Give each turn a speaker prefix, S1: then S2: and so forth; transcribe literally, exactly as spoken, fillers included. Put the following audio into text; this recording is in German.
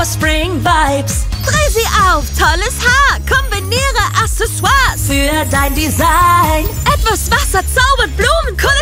S1: vor Spring-Vibes.
S2: Dreh sie auf, tolles Haar, kombiniere Accessoires
S1: für dein Design.
S2: Etwas Wasser zaubert Blumen,